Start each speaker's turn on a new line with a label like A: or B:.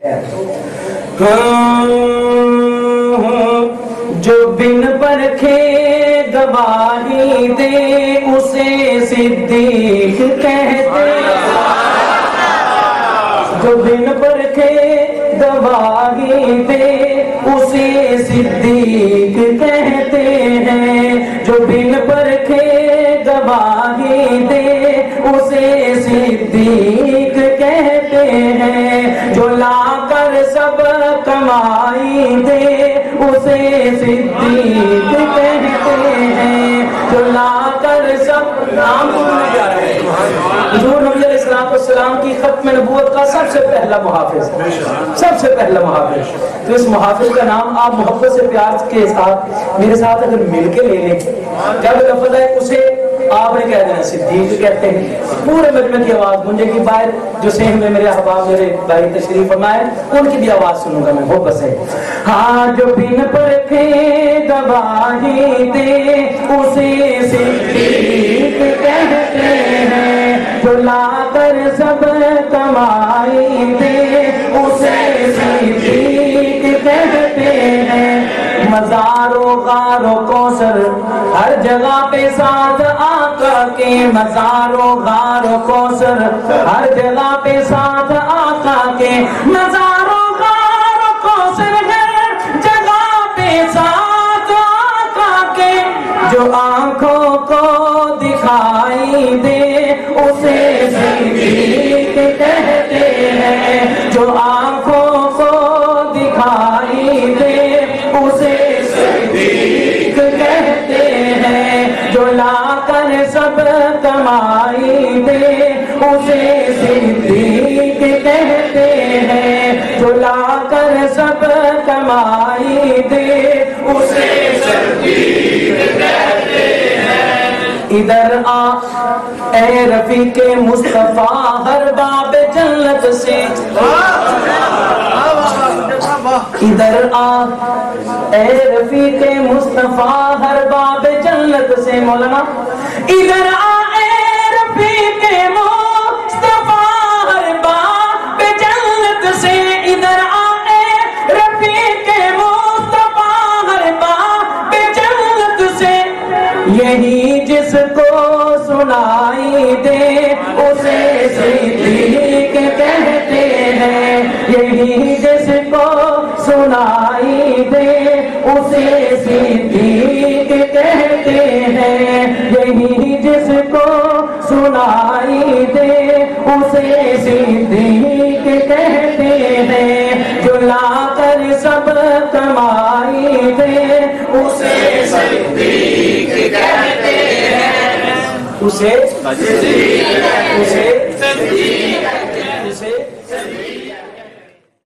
A: जो बिन परखे गवाही दे उसे सिद्दीक कहते जो बिन परखे गवाही दे उसे सिद्दीक कहते हैं जो बिन परखे गवाही दे उसे सिद्दीक कहते हैं जो लाकर सब कमाई दे उसे सिद्दीक कहते हैं जो लाकर सब नाम हुजूर नबी अलैहिस्सलाम की खत्म नबूवत का सबसे पहला मुहाफिज तो इस मुहाफिज का नाम आप मोहब्बत से प्यार के साथ मेरे साथ अगर मिलके ले लें जब लफ्ज़ है उसे आपने कह देना सिद्दीक कहते हैं पूरे मजमे की आवाज गूंजेगी बाहर जो सेह में मेरे अहबाब मेरे भाई तशरीफ फरमाए उनकी भी आवाज सुनूंगा मैं मोहब्बत से हाँ जो बिन परखे गवाही दे उसे सिद्दीक कहते हैं जो लाकर सब कमाई दे उसे सिद्दीक कहते हैं मज़ारों गारों कौसर हर जगह पे साथ आका के मज़ारों गारों कौसर हर जगह पे साथ आका के मज़ारों गारों कौसर हर जगह पे साथ आका के जो आंखों को दिखाई दे उसे सिद्दीक कहते हैं जो आंखों को दिखाई दे उसे सिद्दीक कहते हैं जो लाकर सब कमाई दे उसे सिद्दीक कहते हैं जो लाकर सब कमाई दे उसे सिद्दीक कहते हैं इधर आ ए रफीके मुस्तफा हर बाब जन्नत से इधर आ ए रफीके मुस्तफा हर बाब जन्नत से मौलाना इधर आ ए रफीके मुस्तफा हर बाब जन्नत से इधर आ ए रफीके मुस्तफा हर बाब जन्नत से यही जिसको सुनाई दे उसे सिद्दीक कहते हैं यही जिसको सुनाई दे उसे सिद्दीक कहते हैं यही जिसको सुनाई दे उसे सिद्दीक कहते हैं जो लाकर सब कमाई दे उसे सिद्दीक कहते हैं उसे